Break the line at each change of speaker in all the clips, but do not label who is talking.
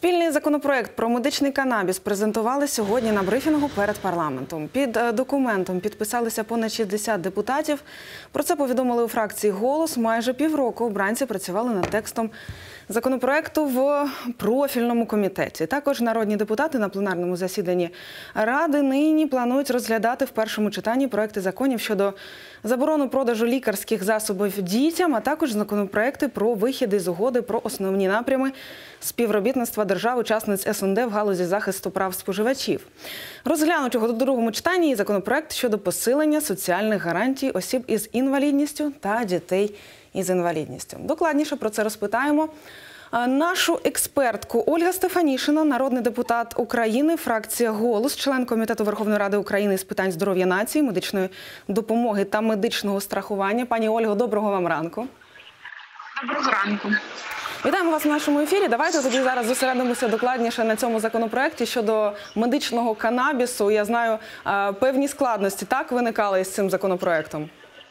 Спільний законопроект про медичний канабіс презентували сьогодні на брифінгу перед парламентом. Під документом підписалися понад 60 депутатів. Про це повідомили у фракції «Голос». Майже півроку обранці працювали над текстом законопроекту в профільному комітеті. Також народні депутати на пленарному засіданні Ради нині планують розглядати в першому читанні проекти законів щодо заборони продажу лікарських засобів дітям, а також законопроекти про вихід із угоди про основні напрями співробітництва держав-учасниць СНД в галузі захисту прав споживачів. Розглянуть його у другому читанні і законопроект щодо посилення соціальних гарантій осіб із інвалідністю та дітей із інвалідністю. Докладніше про це розпитаємо нашу експертку Ольга Стефанішина, народний депутат України, фракція «Голос», член Комітету Верховної Ради України з питань здоров'я нації, медичної допомоги та медичного страхування. Пані Ольго, доброго вам ранку.
Доброго ранку.
Вітаємо вас в нашому ефірі. Давайте тоді зараз зосередимося докладніше на цьому законопроекті щодо медичного канабісу. Я знаю, певні складності так виникали з цим законопроектом.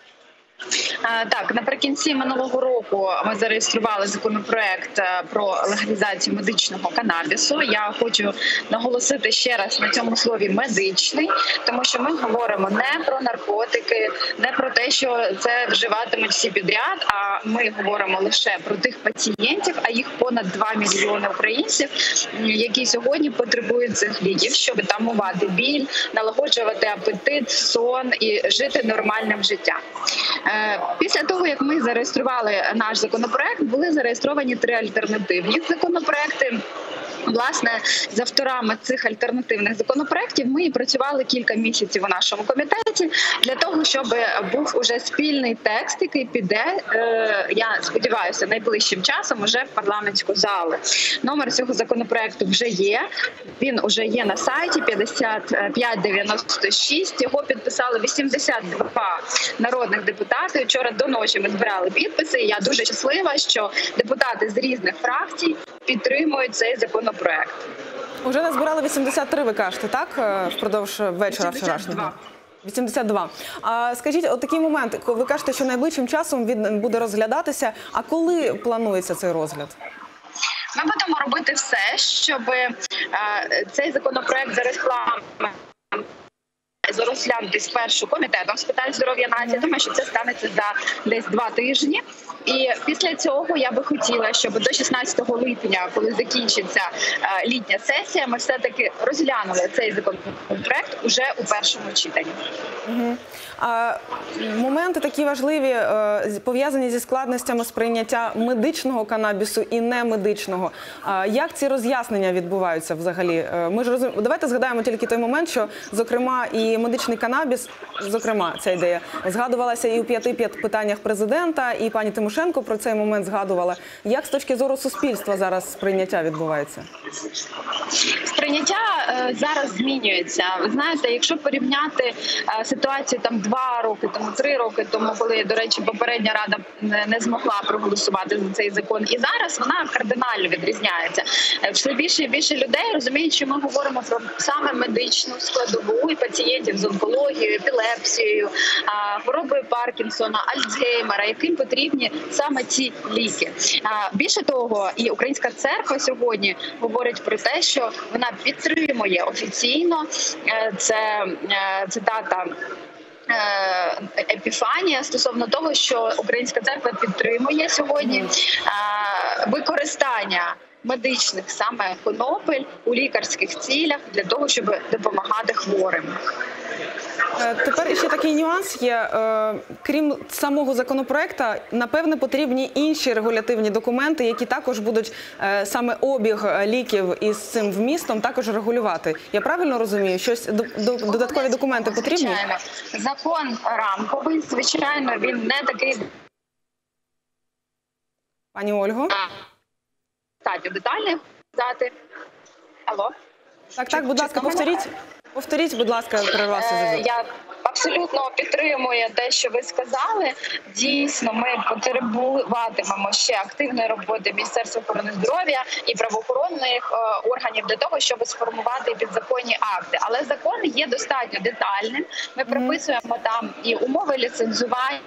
Так, наприкінці минулого року ми зареєстрували законопроект про легалізацію медичного канабісу. Я хочу наголосити ще раз на цьому слові «медичний», тому що ми говоримо не про наркотики, не про те, що це вживатимуть всі підряд, а ми говоримо лише про тих пацієнтів, а їх понад 2 мільйони українців, які сьогодні потребують цих ліків, щоб тамувати біль, налагоджувати апетит, сон і жити нормальним життям. Після того, як ми зареєстрували наш законопроект, були зареєстровані 3 альтернативні законопроекти. Власне, з авторами цих альтернативних законопроєктів ми і працювали кілька місяців у нашому комітеті для того, щоб був уже спільний текст, який піде, я сподіваюся, найближчим часом уже в парламентську залу. Номер цього законопроєкту вже є, він вже є на сайті 5596, його підписали 82 народних депутати. Вчора до ночі ми збирали підписи, і я дуже щаслива, що депутати з різних фракцій підтримують цей законопроект.
Уже назбирали 83, ви кажете, так? Впродовж вечора вчорашнього? 82. А скажіть, от такий момент, ви кажете, що найближчим часом він буде розглядатися, а коли планується цей розгляд?
Ми будемо робити все, щоб цей законопроект розглянути спершу комітетом з питань здоров'я нації. Думаю, що це станеться за десь 2 тижні. І після цього я би хотіла, щоб до 16 липня, коли закінчиться літня сесія, ми все-таки розглянули цей законопроект уже у першому читанні.
Моменти такі важливі, пов'язані зі складностями сприйняття медичного канабісу і немедичного. Як ці роз'яснення відбуваються взагалі? Ми ж давайте згадаємо тільки той момент, що, зокрема, і медичний канабіс, зокрема, ця ідея, згадувалася і у 5 питаннях президента, і пані Тимошенко про цей момент згадувала. Як з точки зору суспільства зараз сприйняття відбувається?
Сприйняття зараз змінюється. Ви знаєте, якщо порівняти ситуацію там 2 роки тому, 3 роки тому, коли, до речі, попередня рада не змогла проголосувати за цей закон, і зараз вона кардинально відрізняється. Все більше і більше людей розуміють, що ми говоримо про саме медичну складову і пацієнтів з онкологією, епілепсією, хворобою Паркінсона, Альцгеймера, яким потрібні саме ці ліки. Більше того, і Українська церква сьогодні говорить про те, що вона підтримує офіційно, це цитата Епіфанія, стосовно того, що Українська церква підтримує сьогодні використання медичних саме конопель у лікарських цілях для того, щоб допомагати хворим.
Тепер ще такий нюанс є. Крім самого законопроекту, напевне, потрібні інші регулятивні документи, які також будуть саме обіг ліків із цим вмістом також регулювати. Я правильно розумію? Щось додаткові документи потрібні?
Звичайно. Закон рамковий, звичайно, він не такий...
Пані Ольго?
Статтю детальний дати. Алло?
Так, будь ласка, повторіть, будь ласка, перервався зв'язок.
Я абсолютно підтримую те, що ви сказали. Дійсно, ми потребуватимемо ще активної роботи Міністерства охорони здоров'я і правоохоронних органів для того, щоб сформувати підзаконні акти. Але закон є достатньо детальним. Ми прописуємо там і умови ліцензування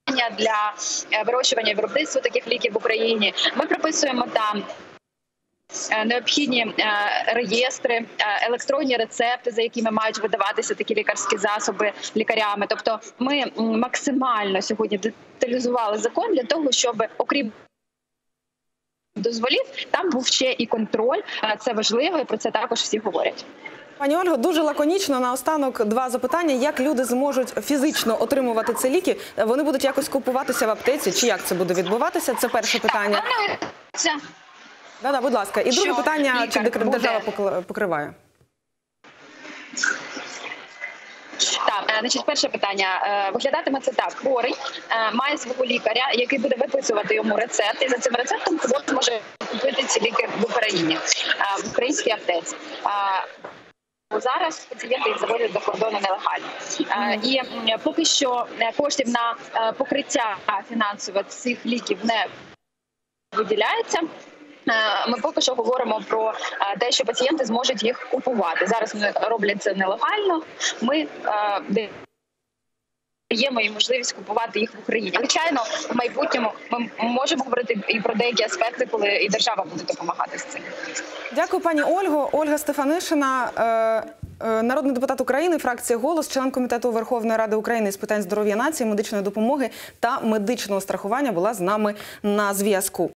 для вирощування і виробництва таких ліків в Україні. Ми прописуємо там необхідні реєстри, електронні рецепти, за якими мають видаватися такі лікарські засоби лікарями. Тобто ми максимально сьогодні деталізували закон для того, щоб окрім дозволів, там був ще і контроль. Це важливо, і про це також всі говорять.
Пані Ольго, дуже лаконічно, наостанок два запитання. Як люди зможуть фізично отримувати ці ліки? Вони будуть якось купуватися в аптеці? Чи як це буде відбуватися? Це перше питання. Да, будь ласка. І друге питання, чи держава покриває?
Так, значить, перше питання. Виглядатиме це так. Хворий має свого лікаря, який буде виписувати йому рецепт, і за цим рецептом хворий може купити ці ліки в Україні, в українській аптеці. Зараз пацієнти їх завозять за кордону нелегально. І поки що коштів на покриття фінансове цих ліків не виділяється. Ми поки що говоримо про те, що пацієнти зможуть їх купувати. Зараз вони роблять це нелегально. Ми даємо їм можливість купувати їх в Україні. Звичайно, в майбутньому ми можемо говорити і про деякі аспекти, коли і держава буде допомагати з цим.
Дякую, пані Ольго. Ольга Стефанишина, народний депутат України, фракція «Голос», член Комітету Верховної Ради України з питань здоров'я нації, медичної допомоги та медичного страхування, була з нами на зв'язку.